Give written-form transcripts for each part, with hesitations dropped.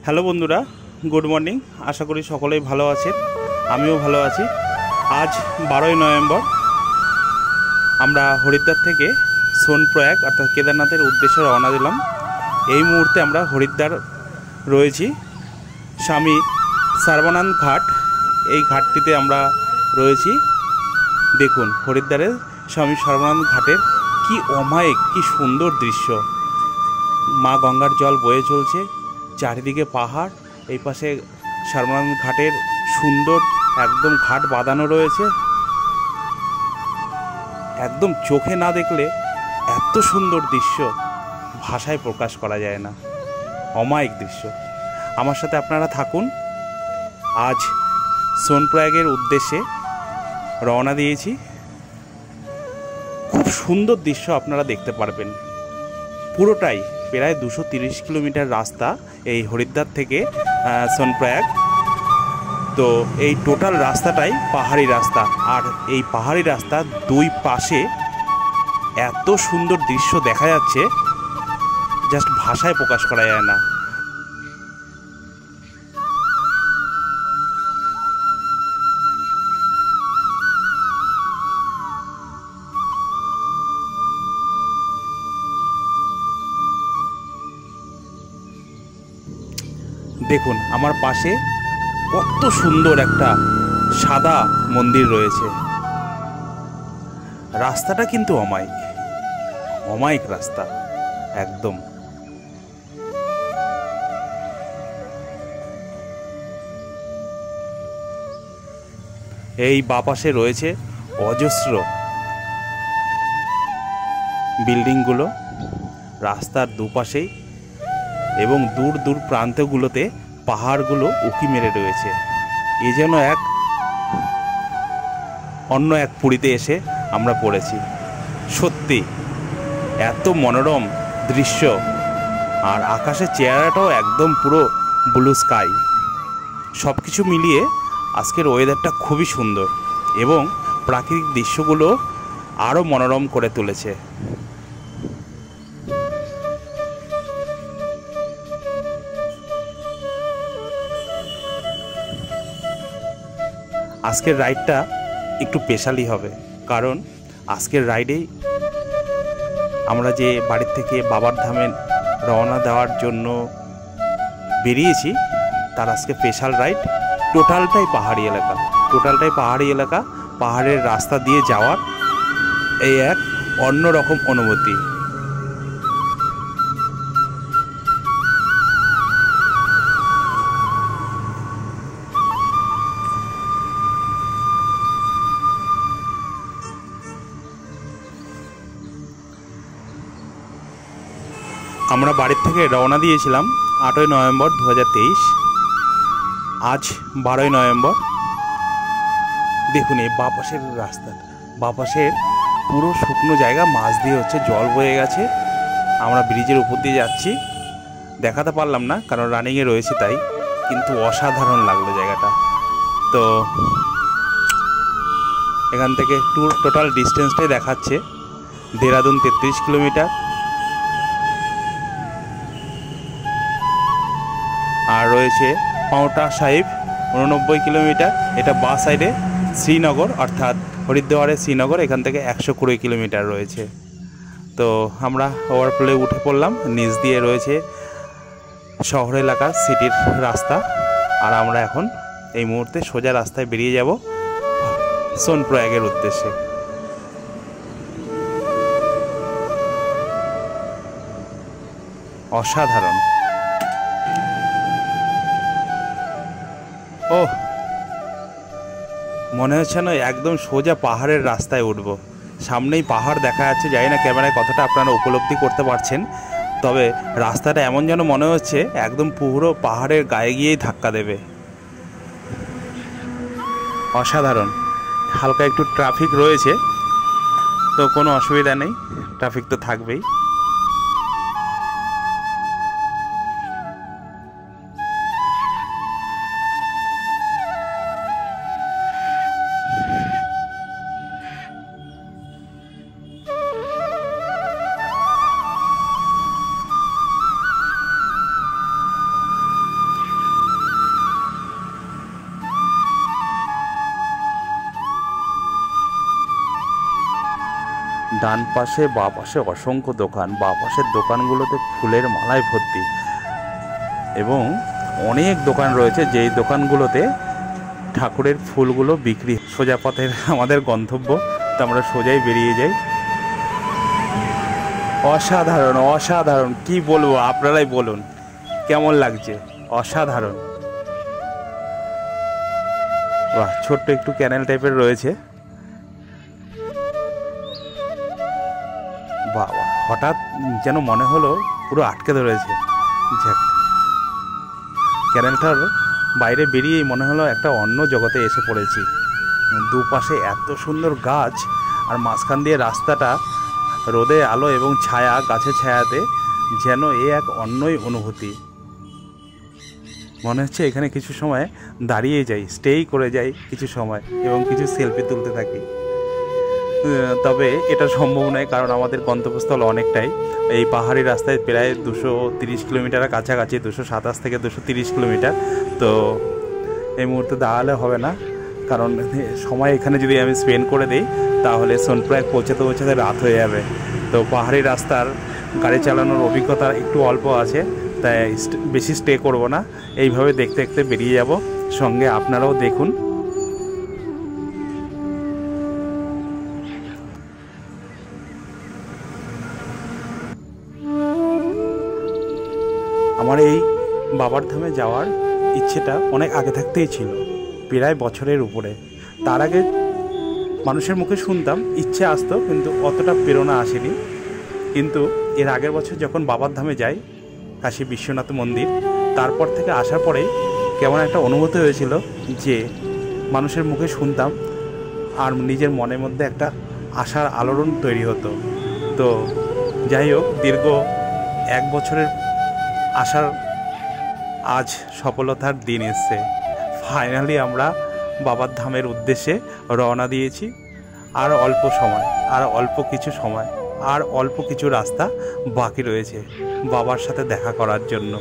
Hello বন্ধুরা, good morning. আশা করি সকলেই ভালো আছেন, আমিও ভালো আছি। আজ 12ই নভেম্বর আমরা হরিদ্বার থেকে সোনপ্রয়াগ অর্থাৎ কেদারনাথের উদ্দেশ্যে রওনা দিলাম। এই মুহূর্তে আমরা হরিদ্বার রয়েছি, স্বামী সর্বানন্দ ঘাট, এই ঘাটটিতে আমরা রয়েছি। দেখুন হরিদ্বারের স্বামী সর্বানন্দ ঘাটের কি অমায়িক, কি সুন্দর দৃশ্য। মা গঙ্গার জল বয়ে চলছে, চারিদিকে পাহাড়, এই পাশে সর্বানন্দ ঘাটের সুন্দর একদম ঘাট বাঁধানো রয়েছে। একদম চোখে না দেখলে এত সুন্দর দৃশ্য ভাষায় প্রকাশ করা যায় না, অমায়িক দৃশ্য। আমার সাথে আপনারা থাকুন। আজ সোনপ্রয়াগের উদ্দেশ্যে রওনা দিয়েছি। খুব সুন্দর দৃশ্য আপনারা দেখতে পারবেন। পুরোটাই প্রায় 230 কিলোমিটার রাস্তা এই হরিদ্বার থেকে সোনপ্রয়াগ। তো এই টোটাল রাস্তাটাই পাহাড়ি রাস্তা, আর এই পাহাড়ি রাস্তা দুই পাশে এত সুন্দর দৃশ্য দেখা যাচ্ছে, জাস্ট ভাষায় প্রকাশ করা যায় না। দেখুন আমার পাশে কত সুন্দর একটা সাদা মন্দির রয়েছে। রাস্তাটা কিন্তু অমায়িক, অমায়িক রাস্তা একদম। এই বাপাশে রয়েছে অজস্র বিল্ডিংগুলো রাস্তার দুপাশেই, এবং দূর দূর প্রান্তগুলোতে পাহাড়গুলো উঁকি মেরে রয়েছে। এ যেন অন্য এক পুরীতে এসে আমরা পড়েছি। সত্যি এত মনোরম দৃশ্য, আর আকাশের চেহারাটাও একদম পুরো ব্লু স্কাই। সব কিছু মিলিয়ে আজকের ওয়েদারটা খুবই সুন্দর, এবং প্রাকৃতিক দৃশ্যগুলো আরও মনোরম করে তুলেছে। আজকের রাইডটা একটু স্পেশালি হবে, কারণ আজকের রাইডেই আমরা যে বাড়ির থেকে বাবার ধামে রওনা দেওয়ার জন্য বেরিয়েছি, তার আজকে স্পেশাল রাইড। টোটালটাই পাহাড়ি এলাকা, পাহাড়ের রাস্তা দিয়ে যাওয়ার এই এক অন্যরকম অনুভূতি। আমরা বাড়ির থেকে রওনা দিয়েছিলাম 8ই নভেম্বর 2023। আজ 12ই নভেম্বর। দেখুন এই বাপাশের রাস্তাটা, বাপাশের পুরো শুকনো জায়গা, মাছ দিয়ে হচ্ছে জল বয়ে গেছে। আমরা ব্রিজের উপর দিয়ে যাচ্ছি, দেখাতে পারলাম না কারণ রানিংয়ে রয়েছে তাই, কিন্তু অসাধারণ লাগলো জায়গাটা। তো এখান থেকে টোটাল ডিস্টেন্সটাই দেখাচ্ছে দেরাদুন 33 কিলোমিটার, আর রয়েছে পাওটা সাহিব 89 কিলোমিটার। এটা বাঁ সাইডে শ্রীনগর, অর্থাৎ হরিদ্বারের শ্রীনগর, এখান থেকে 120 কিলোমিটার রয়েছে। তো আমরা ওভারফ্লোয়ে উঠে পড়লাম। নিচ দিয়ে রয়েছে শহর এলাকা, সিটির রাস্তা, আর আমরা এখন এই মুহূর্তে সোজা রাস্তায় বেরিয়ে যাব সোনপ্রয়াগের উদ্দেশ্যে। অসাধারণ। ও মনে হচ্ছে না একদম সোজা পাহাড়ের রাস্তায় উঠব। সামনেই পাহাড় দেখা যাচ্ছে, জানি না ক্যামেরায় কতটা আপনারা উপলব্ধি করতে পারছেন, তবে রাস্তাটা এমন যেন মনে হচ্ছে একদম পুরো পাহাড়ের গায়ে গিয়েই ধাক্কা দেবে। অসাধারণ। হালকা একটু ট্রাফিক রয়েছে, তো কোনো অসুবিধা নেই, ট্রাফিক তো থাকবেই। ডান পাশে বা পাশে অসংখ্য দোকান, বা পাশের দোকানগুলোতে ফুলের মালায় ভর্তি এবং অনেক দোকান রয়েছে যেই দোকানগুলোতে ঠাকুরের ফুলগুলো বিক্রি। সোজা পথের আমাদের গন্তব্য, তো আমরা সোজাই বেরিয়ে যাই। অসাধারণ অসাধারণ, কি বলবো, আপনারাই বলুন কেমন লাগছে। অসাধারণ, বাহ, ছোট্ট একটু ক্যানেল টাইপের রয়েছে। বাবা, হঠাৎ যেন মনে হলো পুরো আটকে ধরেছে। যাক, ক্যানেলটার বাইরে বেরিয়েই মনে হলো একটা অন্য জগতে এসে পড়েছি। দুপাশে এত সুন্দর গাছ, আর মাঝখান দিয়ে রাস্তাটা, রোদে আলো এবং ছায়া, গাছের ছায়াতে যেন এ এক অন্যই অনুভূতি। মনে হচ্ছে এখানে কিছু সময় দাঁড়িয়ে যাই, স্টেই করে যাই কিছু সময় এবং কিছু সেলফি তুলতে থাকি। তবে এটা সম্ভব নয়, কারণ আমাদের গন্তব্যস্থল অনেকটাই। এই পাহাড়ি রাস্তায় প্রায় 230 কিলোমিটারের কাছাকাছি, 227 থেকে 230 কিলোমিটার। তো এই মুহূর্তে দাঁড়ালে হবে না, কারণ সময় এখানে যদি আমি স্পেন্ড করে দিই তাহলে সোনপ্রয়াগ পৌঁছাতে পৌঁছাতে রাত হয়ে যাবে। তো পাহাড়ি রাস্তার গাড়ি চালানোর অভিজ্ঞতা একটু অল্প আছে, তাই বেশি স্টে করব না, এইভাবে দেখতে দেখতে বেরিয়ে যাব। সঙ্গে আপনারাও দেখুন। আমার এই বাবার ধামে যাওয়ার ইচ্ছেটা অনেক আগে থাকতেই ছিল, প্রায় বছরের উপরে। তার আগে মানুষের মুখে শুনতাম, ইচ্ছে আসতো, কিন্তু অতটা প্রেরণা আসেনি। কিন্তু এর আগের বছর যখন বাবার ধামে যাই, কাশী বিশ্বনাথ মন্দির, তারপর থেকে আসার পরেই কেমন একটা অনুভূতি হয়েছিল যে মানুষের মুখে শুনতাম আর নিজের মনের মধ্যে একটা আশার আলোড়ন তৈরি হতো। তো যাই হোক, দীর্ঘ 1 বছরের আশার আজ সফলতার দিন এসছে। ফাইনালি আমরা বাবার ধামের উদ্দেশ্যে রওনা দিয়েছি। আর অল্প সময়, আর অল্প কিছু সময়, আর অল্প কিছু রাস্তা বাকি রয়েছে বাবার সাথে দেখা করার জন্য।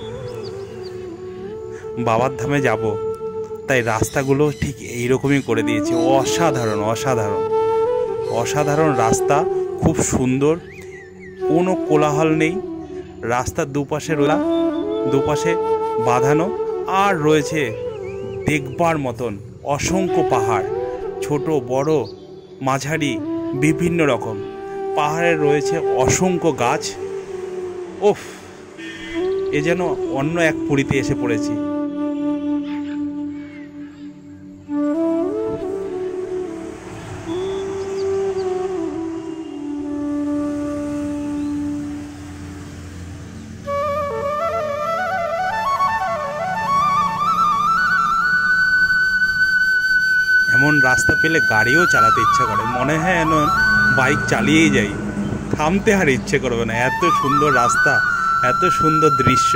বাবার ধামে যাব, তাই রাস্তাগুলো ঠিক এইরকমই করে দিয়েছে। অসাধারণ অসাধারণ অসাধারণ রাস্তা, খুব সুন্দর, কোনো কোলাহল নেই। রাস্তার দুপাশে বাঁধানো, আর রয়েছে দেখবার মতন অসংখ্য পাহাড়, ছোট বড় মাঝারি বিভিন্ন রকম পাহাড়ে রয়েছে অসংখ্য গাছ। ওফ, এ যেন অন্য এক পুরীতে এসে পড়েছি। এমন রাস্তা পেলে গাড়িও চালাতে ইচ্ছা করে, মনে হয় যেন বাইক চালিয়েই যাই, থামতে আর ইচ্ছে করবে না। এত সুন্দর রাস্তা, এত সুন্দর দৃশ্য।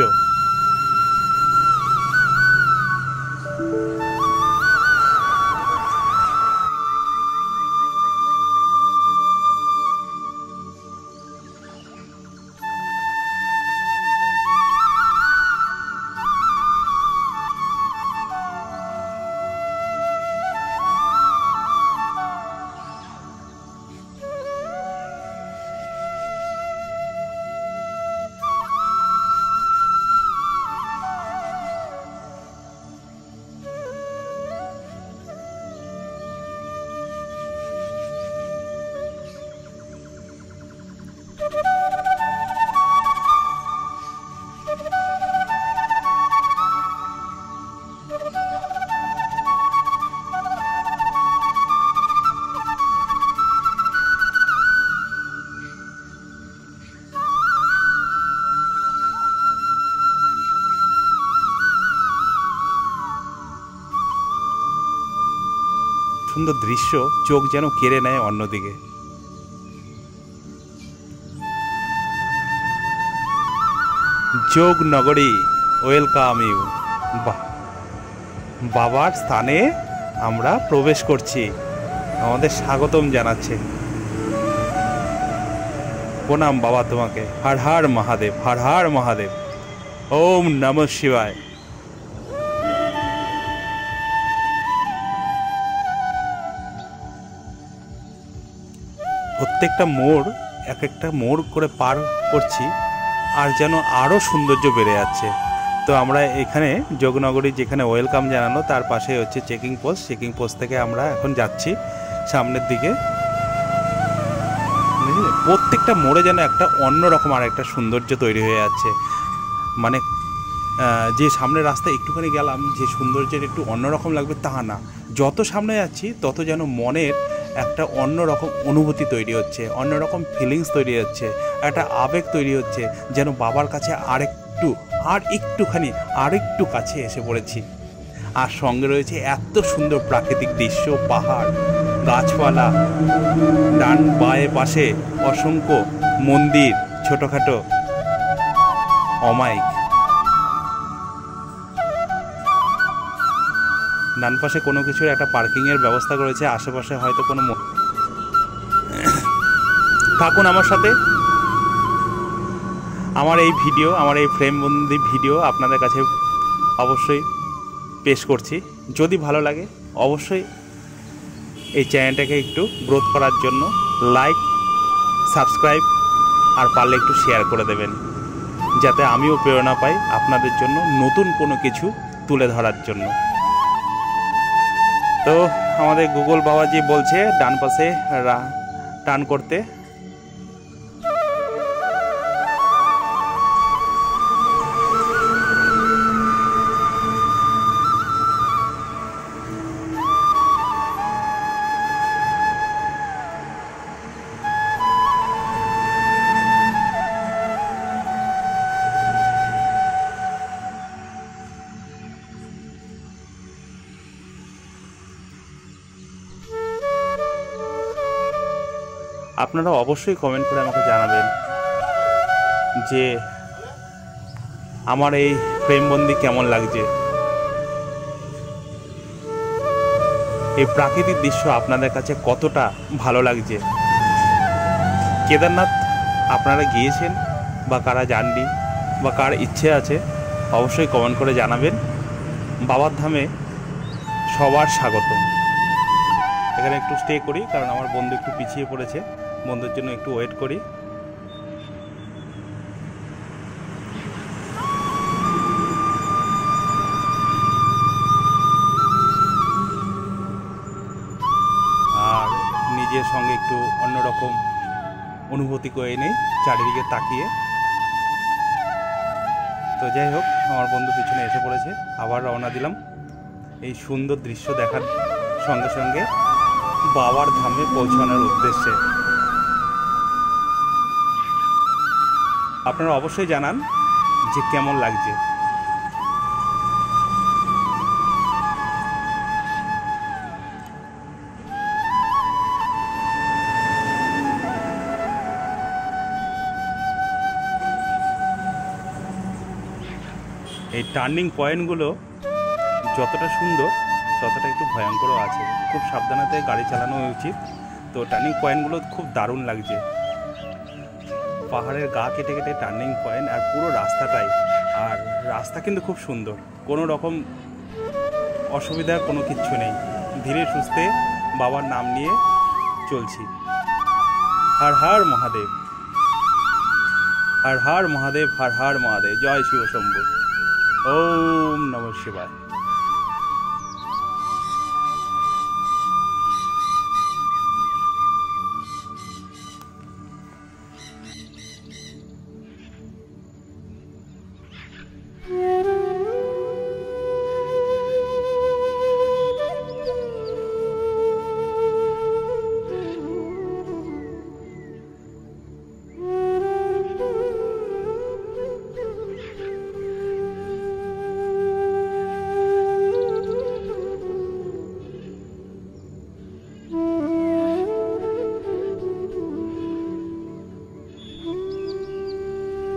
সুন্দর দৃশ্য, চোখ যেন কেড়ে নেয় অন্যদিকে। যোগ নগরী, ওয়েলকাম ইউ। বাবার স্থানে আমরা প্রবেশ করছি, আমাদের স্বাগতম জানাচ্ছে। প্রণাম বাবা তোমাকে, হর হর মহাদেব, হর হর মহাদেব, ওম নমঃ শিবায়। প্রত্যেকটা মোড় এক একটা মোড় করে পার করছি আর যেন আরও সৌন্দর্য বেড়ে যাচ্ছে। তো আমরা এখানে যোগনগরী যেখানে ওয়েলকাম জানানো তার পাশে হচ্ছে চেকিং পোস্ট থেকে আমরা এখন যাচ্ছি সামনের দিকে। প্রত্যেকটা মোড়ে যেন একটা অন্যরকম আর একটা সৌন্দর্য তৈরি হয়ে যাচ্ছে। মানে যে সামনের রাস্তায় একটুখানি গেলাম যে সৌন্দর্যের একটু অন্যরকম লাগবে তা না, যত সামনে যাচ্ছি তত যেন মনের একটা অন্যরকম অনুভূতি তৈরি হচ্ছে, অন্যরকম ফিলিংস তৈরি হচ্ছে, একটা আবেগ তৈরি হচ্ছে যেন বাবার কাছে আরেকটু কাছে এসে পড়েছি। আর সঙ্গে রয়েছে এত সুন্দর প্রাকৃতিক দৃশ্য, পাহাড়, গাছপালা, ডান বায়ে পাশে অসংখ্য মন্দির, ছোটোখাটো অমায়িক। ডান পাশে কোনো কিছুর একটা পার্কিংয়ের ব্যবস্থা করেছে, আশেপাশে হয়তো কোনো থাকুন আমার সাথে। আমার এই ফ্রেমবন্দি ভিডিও আপনাদের কাছে অবশ্যই পেশ করছি। যদি ভালো লাগে অবশ্যই এই চ্যানেলটাকে একটু গ্রোথ করার জন্য লাইক, সাবস্ক্রাইব আর পারলে একটু শেয়ার করে দেবেন, যাতে আমিও প্রেরণা পাই আপনাদের জন্য নতুন কোনো কিছু তুলে ধরার জন্য। তো আমাদের গুগল বাবাজি বলছে ডান পাশে টার্ন করতে। আপনারা অবশ্যই কমেন্ট করে আমাকে জানাবেন যে আমার এই ফ্রেমবন্দি কেমন লাগছে, এই প্রাকৃতিক দৃশ্য আপনাদের কাছে কতটা ভালো লাগছে। কেদারনাথ আপনারা গিয়েছেন বা কারা যাননি বা কার ইচ্ছে আছে অবশ্যই কমেন্ট করে জানাবেন। বাবার ধামে সবার স্বাগতম। এখানে একটু স্টে করি কারণ আমার বন্ধু একটু পিছিয়ে পড়েছে, বন্ধুর জন্য একটু ওয়েট করি। আর নিজের সঙ্গে একটু অন্যরকম অনুভূতি করে নেই চারিদিকে তাকিয়ে। তো যাই হোক, আমার বন্ধু পিছনে এসে পড়েছে, আবার রওনা দিলাম এই সুন্দর দৃশ্য দেখার সঙ্গে সঙ্গে বাবার ধামে পৌঁছানোর উদ্দেশ্যে। আপনারা অবশ্যই জানান যে কেমন লাগছে। এই টার্নিং পয়েন্টগুলো যতটা সুন্দর ততটা একটু ভয়ঙ্করও আছে, খুব সাবধানতায় গাড়ি চালানো উচিত। তো টার্নিং পয়েন্টগুলো খুব দারুণ লাগছে, পাহাড়ের গা কেটে কেটে টার্নিং পয়েন্ট আর পুরো রাস্তাটাই। আর রাস্তা কিন্তু খুব সুন্দর, কোনো রকম অসুবিধার কোনো কিচ্ছু নেই, ধীরে সুস্থে বাবার নাম নিয়ে চলছি। হর হর মহাদেব, হর হর মহাদেব, হর হর মহাদেব, জয় শিব শম্ভু, ওম নমঃ শিবায়।